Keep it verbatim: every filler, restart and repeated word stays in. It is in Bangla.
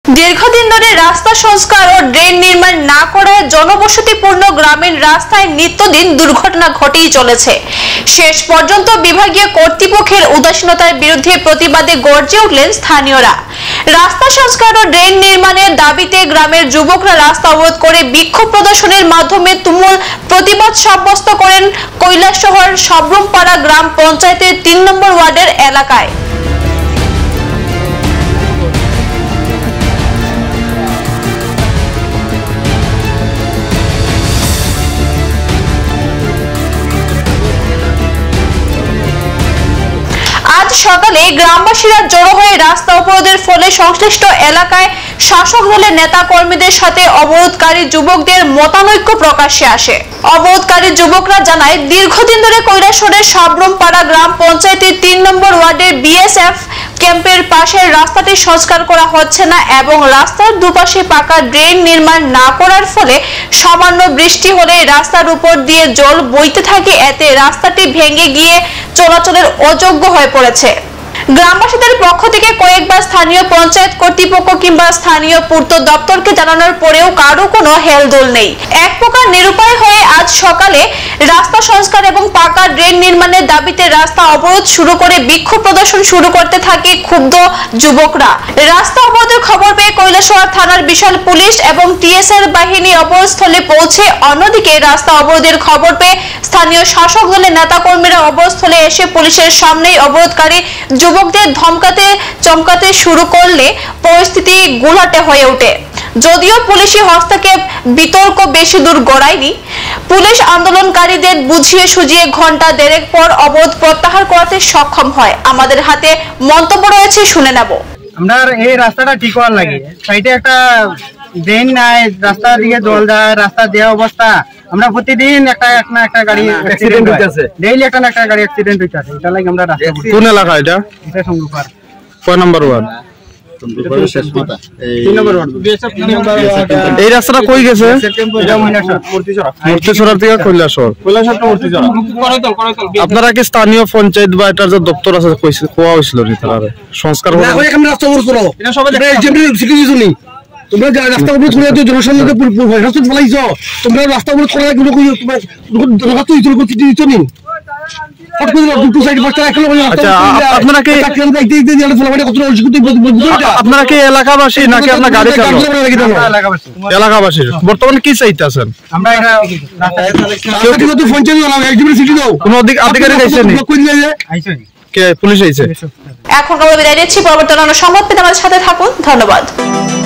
দীর্ঘদিন ধরে রাস্তা সংস্কার ও ড্রেন নির্মাণ না করায় জনবসতিপূর্ণ গ্রামীণ রাস্তায় নিত্যদিন দুর্ঘটনা ঘটেই চলেছে। শেষ পর্যন্ত বিভাগীয় কর্তৃপক্ষের উদাসীনতার বিরুদ্ধে প্রতিবাদে গর্জে উঠলেন স্থানীয়রা। রাস্তা সংস্কার ও ড্রেন নির্মাণের দাবিতে গ্রামের যুবকরা রাস্তা অবরোধ করে বিক্ষোভ প্রদর্শনের মাধ্যমে তুমুল প্রতিবাদ সাব্যস্ত করেন কৈলাসহর সবরুমপাড়া গ্রাম পঞ্চায়েতের তিন নম্বর ওয়ার্ডের এলাকায়। সকালে গ্রামবাসীরা জড়ো হয়ে রাস্তা অবরোধের ফলে সংশ্লিষ্ট এলাকায় শাসক দলের নেতা কর্মীদের সাথে অবরোধকারী যুবকদের মতানৈক্য প্রকাশ্যে আসে। অবরোধকারী যুবকরা জানায়, দীর্ঘদিন ধরে কৈলাসহরের সবরুমপাড়া গ্রাম পঞ্চায়েতের তিন নম্বর ওয়ার্ডের বিএসএফ ক্যাম্পের পাশের রাস্তাটি সংস্কার করা হচ্ছে না এবং রাস্তার দুপাশে পাকা ড্রেন নির্মাণ না করার ফলে সামান্য বৃষ্টি হলে রাস্তার উপর দিয়ে জল বইতে থাকে, এতে রাস্তাটি ভেঙে গিয়ে চলাচলের অযোগ্য হয়ে পড়েছে। গ্রামবাসীদের পক্ষ থেকে কয়েকবার স্থানীয় পঞ্চায়েত কর্তৃপক্ষ কিংবা স্থানীয় পূর্ত দপ্তরকে জানানোর পরেও কারো কোনো হেলদোল নেই। এক প্রকার নিরুপায় হয়ে আজ সকালে রাস্তা সংস্কার এবং পাকা ড্রেন নির্মাণের দাবিতে রাস্তা অবরোধ শুরু করে বিক্ষোভ প্রদর্শন শুরু করতে থাকে ক্ষুব্ধ যুবকরা। রাস্তা অবরোধের খবর পেয়ে কৈলাসহর থানার বিশাল পুলিশ এবং টিএসআর বাহিনী অবরোধস্থলে পৌঁছে, অন্যদিকে রাস্তা অবরোধের খবর পেয়ে স্থানীয় শাসক দলের নেতাকর্মীরা অবরোধস্থলে এসে পুলিশের সামনেই অবরোধকারী যুবকদের ধমকাতে চমকাতে শুরু করলে পরিস্থিতি গোলাটে হয়ে ওঠে। যদিও পুলিশি হস্তক্ষেপ বিতর্ক বেশি দূর গড়ায়নি, পুলিশ আন্দোলনকারীদের বুঝিয়ে সুঝিয়ে ঘন্টা দেড়েক পর অবরোধ প্রত্যাহার করতে সক্ষম হয়। আমাদের হাতে মন্তব্য রয়েছে, শুনে নেব। আমরা এই রাস্তাটা ঠিক করার লাগে, সাইডে একটা ড্রেন নাই, রাস্তার দিকে জল যায়, রাস্তা দেওয়া অবস্থা, আমরা প্রতিদিন একটা না একটা গাড়ি অ্যাক্সিডেন্ট হইতাছে, ডেইলি একটা না একটা গাড়ি অ্যাক্সিডেন্ট হইতাছে। এটা লাগে আমরা রাস্তা। কোন এলাকা এটা? এটা সংরূপার কয় নাম্বার ওয়ার্ড? সংরূপারের শেষ মাথা, তিন নম্বর ওয়ার্ড। এই রাস্তাটা কই গেছে? এটা মহিনাসর মূর্তিচড়া, মূর্তিচড়া থেকে কৈলাসহর, কৈলাসহর টু মূর্তিচড়া। আপনারা কি স্থানীয় পঞ্চায়েত বা এটার যে দপ্তর আছে কইছে কোয়া হইছিল নি তারা সংস্কার হবে? ওই আমরা রাস্তা অবরোধ করো, এটা সবাই যেমনি সিকিউরিটি শুনি। তোমরা রাস্তা অবরোধ করে তো জনসম্মুখে রাস্তা ফলাইছো, তোমরা রাস্তা অবরোধ করার কোনো কই তোমরা রাস্তা ইতর করতে দিছো নি? আপনারা কি এলাকাবাসী নাকি আপনার গাড়ি চালক? এলাকাবাসী। বর্তমানে কি চাইতেছেন? কোন আধিকারিক আইছেন? কে পুলিশ আইছে? এখন খবর বিদায় দিচ্ছি, পরবর্তী অন্য সংবাদ পেতে আমাদের সাথে থাকুন। ধন্যবাদ।